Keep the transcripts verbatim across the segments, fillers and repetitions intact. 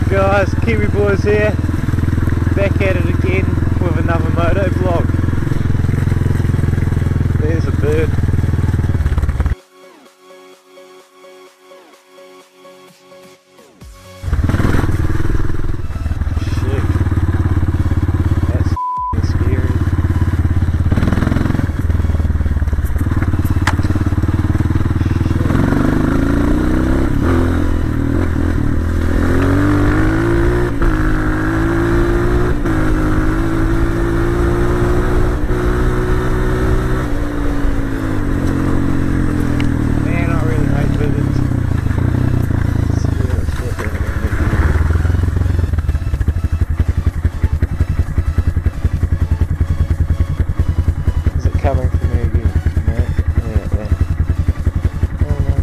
guys, Kiwi Boys here, back at it again with another moto vlog. There's a bird. Shit, that's f***ing scary. Coming from me again. No? Yeah, yeah. Oh no.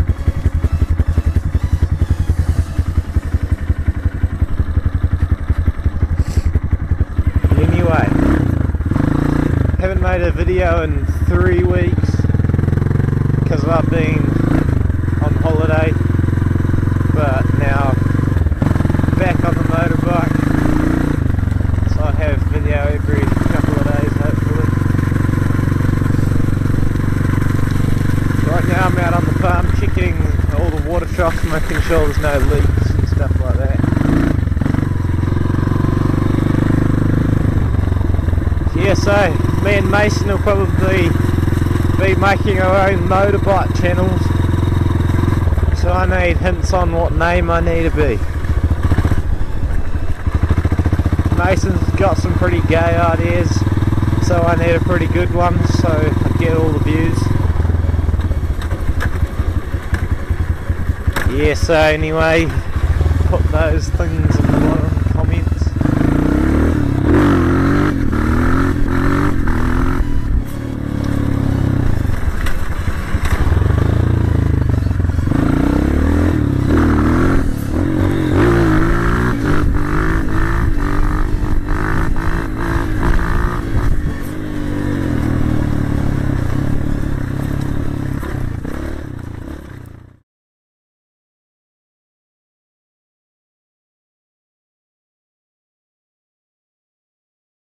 Anyway, haven't made a video in three weeks because I've been on holiday, but now back on the motorbike, so I have video every couple of days hopefully. Right now I'm out on the farm checking all the water troughs, making sure there's no leaks and stuff like that. Yeah, so me and Mason will probably be making our own motorbike channels, so I need hints on what name I need to be. Mason's got some pretty gay ideas, so I need a pretty good one so I get all the views. Yeah, so anyway, put those things